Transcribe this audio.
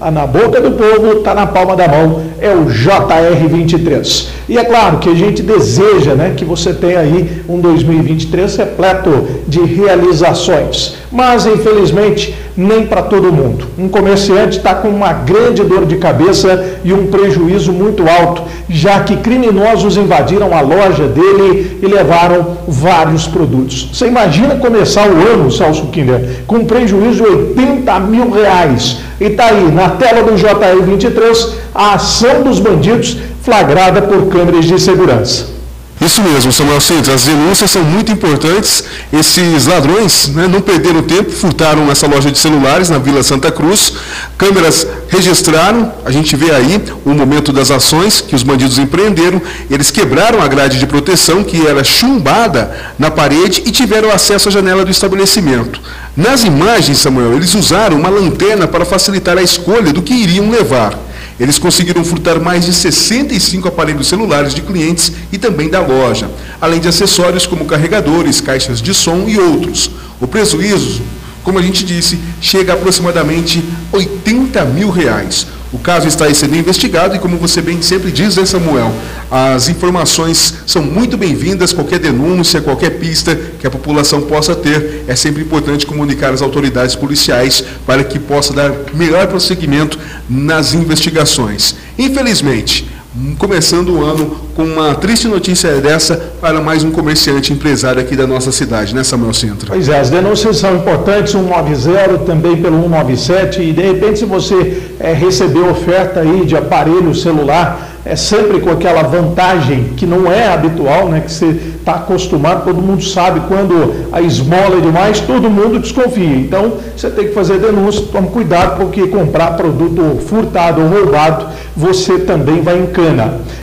na boca do povo, está na palma da mão, é o JR23. E é claro que a gente deseja, né, que você tenha aí um 2023 repleto de realizações, mas infelizmente nem para todo mundo. Um comerciante está com uma grande dor de cabeça e um prejuízo muito alto, já que criminosos invadiram a loja dele e levaram vários produtos. Você imagina começar o ano, Celso Kinder, com prejuízo de R$80 mil. E está aí, na tela do JR23, a ação dos bandidos flagrada por câmeras de segurança. Isso mesmo, Samuel Sintra, as denúncias são muito importantes. Esses ladrões, né, não perderam tempo, furtaram nessa loja de celulares na Vila Santa Cruz. Câmeras registraram, a gente vê aí o momento das ações que os bandidos empreenderam. Eles quebraram a grade de proteção, que era chumbada na parede, e tiveram acesso à janela do estabelecimento. Nas imagens, Samuel, eles usaram uma lanterna para facilitar a escolha do que iriam levar. Eles conseguiram furtar mais de 65 aparelhos celulares de clientes e também da loja, além de acessórios como carregadores, caixas de som e outros. O prejuízo, como a gente disse, chega a aproximadamente R$80 mil. O caso está aí sendo investigado e, como você bem sempre diz, né, Samuel, as informações são muito bem-vindas. Qualquer denúncia, qualquer pista que a população possa ter, é sempre importante comunicar às autoridades policiais para que possa dar melhor prosseguimento nas investigações. Infelizmente, começando o ano com uma triste notícia dessa para mais um comerciante empresário aqui da nossa cidade, né, Samuel Sintra? Pois é, as denúncias são importantes, 190, também pelo 197, e de repente se você receber oferta aí de aparelho celular, é sempre com aquela vantagem que não é habitual, né, que você está acostumado, todo mundo sabe, quando a esmola é demais, todo mundo desconfia. Então, você tem que fazer denúncia, tome cuidado, porque comprar produto furtado ou roubado, você também vai em cana.